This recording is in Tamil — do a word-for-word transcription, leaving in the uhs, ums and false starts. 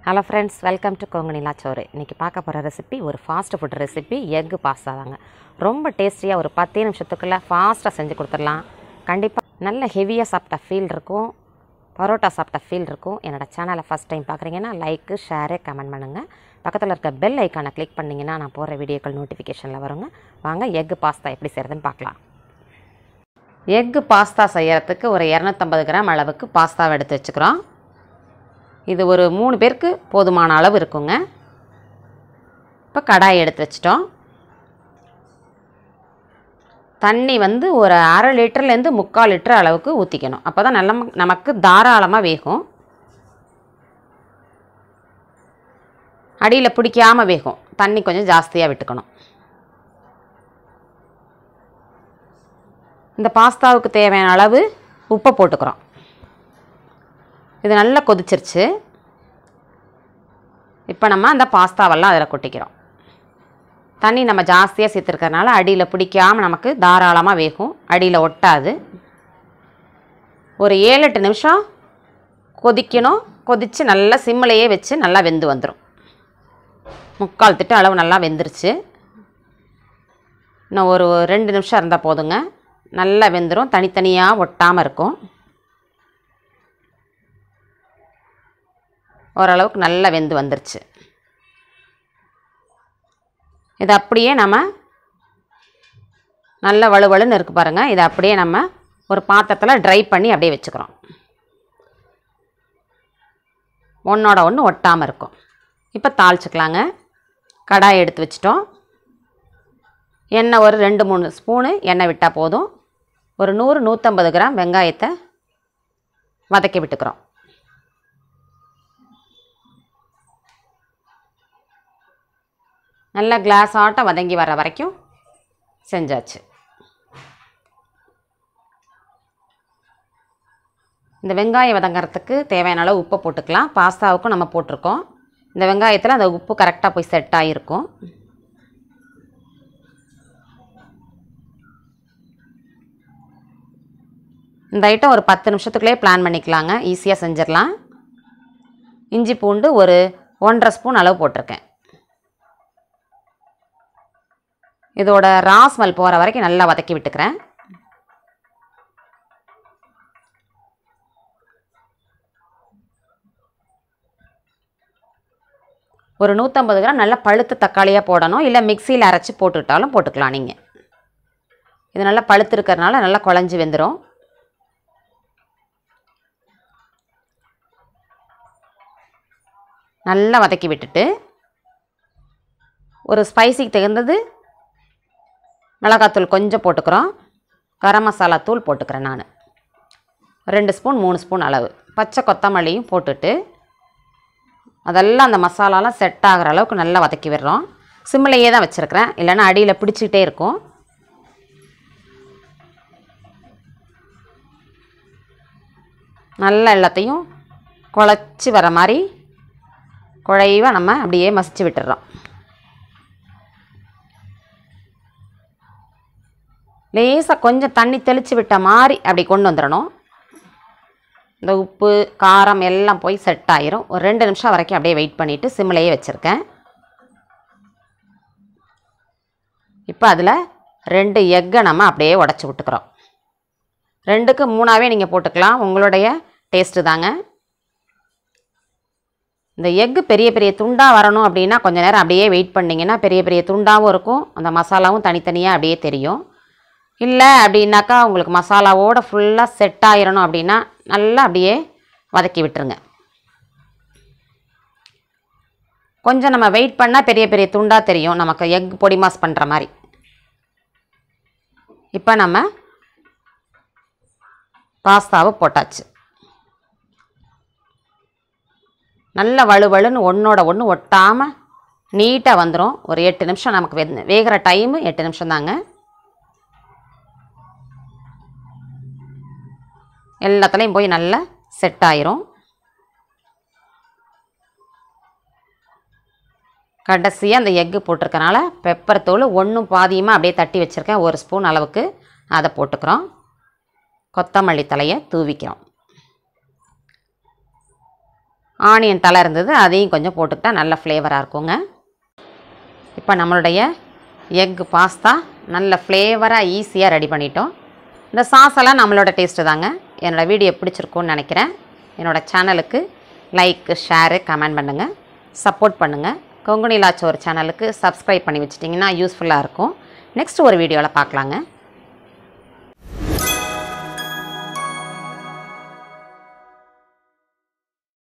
Hello friends, welcome to Kongu Nila Soru. இன்னைக்கு பார்க்க போற ரெசிபி ஒரு fast food recipe egg pasta தாங்க. ரொம்ப டேஸ்டியா ஒரு பத்து நிமிஷத்துக்குள்ள ஃபாஸ்டா செஞ்சு கொடுத்துடலாம். கண்டிப்பா நல்ல ஹெவியா சாப்பிட்ட ஃபீல் இருக்கும். பரோட்டா சாப்பிட்ட ஃபீல் இருக்கும். என்னோட சேனலை ஃபர்ஸ்ட் டைம் பார்க்குறீங்கன்னா லைக், ஷேர், கமெண்ட் பண்ணுங்க. பக்கத்தில் இருக்க பெல் ஐகானை கிளிக் பண்ணிங்கன்னா நான் போடுற வீடியோக்கள் நோட்டிஃபிகேஷனில் வருங்க. வாங்க எக் பாஸ்தா எப்படி செய்கிறதுன்னு பார்க்கலாம். எக் பாஸ்தா செய்யறதுக்கு ஒரு இரநூத்தம்பது கிராம் அளவுக்கு பாஸ்தாவை எடுத்து வச்சுக்கிறோம். இது ஒரு மூணு பேருக்கு போதுமான அளவு இருக்குங்க. இப்போ கடாய் எடுத்து வச்சிட்டோம். தண்ணி வந்து ஒரு அரை லிட்டர்லேருந்து முக்கால் லிட்டர் அளவுக்கு ஊற்றிக்கணும். அப்போ தான் நல்ல நமக்கு தாராளமாக வேகும். அடியில் பிடிக்காமல் வேகும். தண்ணி கொஞ்சம் ஜாஸ்தியாக விட்டுக்கணும். இந்த பாஸ்தாவுக்கு தேவையான அளவு உப்பை போட்டுக்கிறோம். இது நல்லா கொதிச்சிருச்சு. இப்போ நம்ம அந்த பாஸ்தாவெல்லாம் அதில் கொட்டிக்கிறோம். தண்ணி நம்ம ஜாஸ்தியாக சேர்த்துருக்கறனால அடியில் பிடிக்காமல் நமக்கு தாராளமாக வேகும். அடியில் ஒட்டாது. ஒரு ஏழு எட்டு நிமிஷம் கொதிக்கணும். கொதித்து நல்லா சிம்மிலையே வச்சு நல்லா வெந்து வந்துடும். முக்கால் திட்டு அளவு நல்லா வெந்துருச்சு. இன்னும் ஒரு ரெண்டு நிமிஷம் இருந்தால் போதுங்க. நல்லா வெந்துடும். தனித்தனியாக ஒட்டாமல் இருக்கும். ஓரளவுக்கு நல்லா வெந்து வந்துருச்சு. இது அப்படியே நம்ம நல்ல வலுவலுன்னு இருக்குது பாருங்கள். இதை அப்படியே நம்ம ஒரு பாத்திரத்தில் ட்ரை பண்ணி அப்படியே வச்சுக்கிறோம். ஒன்றோட ஒன்று ஒட்டாமல் இருக்கும். இப்போ தாளிச்சுக்கலாங்க. கடாய் எடுத்து வச்சிட்டோம். எண்ணெய் ஒரு ரெண்டு மூணு ஸ்பூனு எண்ணெய் விட்டால் போதும். ஒரு நூறு நூற்றம்பது கிராம் வெங்காயத்தை வதக்கி விட்டுக்கிறோம். நல்லா கிளாஸ் ஆட்டம் வதங்கி வர வரைக்கும் செஞ்சாச்சு. இந்த வெங்காயம் வதங்கிறதுக்கு தேவையான அளவு உப்பை போட்டுக்கலாம். பாஸ்தாவுக்கும் நம்ம போட்டிருக்கோம். இந்த வெங்காயத்தில் அந்த உப்பு கரெக்டாக போய் செட் ஆகிருக்கும். இந்த ஐட்டம் ஒரு பத்து நிமிஷத்துக்குள்ளே பிளான் பண்ணிக்கலாங்க. ஈஸியாக செஞ்சிடலாம். இஞ்சி பூண்டு ஒரு ஒன்றரை ஸ்பூன் அளவு போட்டிருக்கேன். இதோட ரா ஸ்மெல் போகிற வரைக்கும் நல்லா வதக்கி விட்டுக்கிறேன். ஒரு நூற்றம்பது கிராம் நல்லா பழுத்த தக்காளியாக போடணும். இல்லை மிக்சியில் அரைச்சி போட்டுக்கிட்டாலும் போட்டுக்கலாம். நீங்கள் இது நல்லா பழுத்து இருக்கிறதுனால நல்லா குழஞ்சி வெந்துடும். நல்லா வதக்கி விட்டுட்டு ஒரு ஸ்பைசிக்கு தகுந்தது மிளகாத்தூள் கொஞ்சம் போட்டுக்கிறோம். கரம் மசாலா தூள் போட்டுக்கிறேன். நான் ரெண்டு ஸ்பூன் மூணு ஸ்பூன் அளவு பச்சை கொத்தமல்லியும் போட்டுட்டு அதெல்லாம் அந்த மசாலாலாம் செட் ஆகிற அளவுக்கு நல்லா வதக்கி விடுறோம். சிம்மிலையே தான் வச்சுருக்கிறேன். இல்லைன்னா அடியில் பிடிச்சிக்கிட்டே இருக்கும். நல்லா எல்லாத்தையும் குழச்சி வர மாதிரி குழைவாக நம்ம அப்படியே மசிச்சு விட்டுறோம். லேசாக கொஞ்சம் தண்ணி தெளித்து விட்ட மாதிரி அப்படி கொண்டு வந்துடணும். இந்த உப்பு காரம் எல்லாம் போய் செட் ஆகிரும். ஒரு ரெண்டு நிமிஷம் வரைக்கும் அப்படியே வெயிட் பண்ணிவிட்டு சிம்மிலையே வச்சுருக்கேன். இப்போ அதில் ரெண்டு எக்கை நம்ம அப்படியே உடச்சி விட்டுக்கிறோம். ரெண்டுக்கு மூணாவே நீங்கள் போட்டுக்கலாம். உங்களுடைய டேஸ்ட்டு தாங்க. இந்த எக்கு பெரிய பெரிய துண்டாக வரணும் அப்படின்னா கொஞ்சம் நேரம் அப்படியே வெயிட் பண்ணிங்கன்னா பெரிய பெரிய துண்டாகவும் இருக்கும். அந்த மசாலாவும் தனித்தனியாக அப்படியே தெரியும். இல்லை அப்படின்னாக்கா உங்களுக்கு மசாலாவோடு ஃபுல்லாக செட் ஆகிடணும் அப்படின்னா நல்லா அப்படியே வதக்கி விட்டுருங்க. கொஞ்சம் நம்ம வெயிட் பண்ணால் பெரிய பெரிய துண்டாக தெரியும். நமக்கு எக் பொடி மாஸ் பண்ணுற மாதிரி. இப்போ நம்ம பாஸ்தாவை போட்டாச்சு. நல்ல வலுவலுன்னு ஒன்றோட ஒன்று ஒட்டாமல் நீட்டாக வந்துடும். ஒரு எட்டு நிமிஷம் நமக்கு வே வேகிற டைமு எட்டு நிமிஷம் தாங்க. எல்லாத்துலேயும் போய் நல்லா செட் ஆயிரும். கடைசியாக அந்த எக்கு போட்டிருக்கனால பெப்பர் தூள் ஒன்றும் பாதியமாக அப்படியே தட்டி வச்சுருக்கேன். ஒரு ஸ்பூன் அளவுக்கு அதை போட்டுக்கிறோம். கொத்தமல்லி தலையை தூவிக்கிறோம். ஆனியன் தலை இருந்தது, அதையும் கொஞ்சம் போட்டுக்கிட்டா நல்ல ஃப்ளேவராக இருக்குங்க. இப்போ நம்மளுடைய எக் பாஸ்தா நல்ல ஃப்ளேவராக ஈஸியாக ரெடி பண்ணிட்டோம். இந்த சாஸெல்லாம் நம்மளோட டேஸ்ட்டு தாங்க. என்னோடய வீடியோ பிடிச்சிருக்குன்னு நினைக்கிறேன். என்னோடய சேனலுக்கு லைக், ஷேரு, கமெண்ட் பண்ணுங்கள், சப்போர்ட் பண்ணுங்கள். கொங்கு நிலா சோறு சேனலுக்கு சப்ஸ்கிரைப் பண்ணி வச்சிட்டிங்கன்னா யூஸ்ஃபுல்லாக இருக்கும். நெக்ஸ்ட் ஒரு வீடியோவில் பார்க்கலாங்க.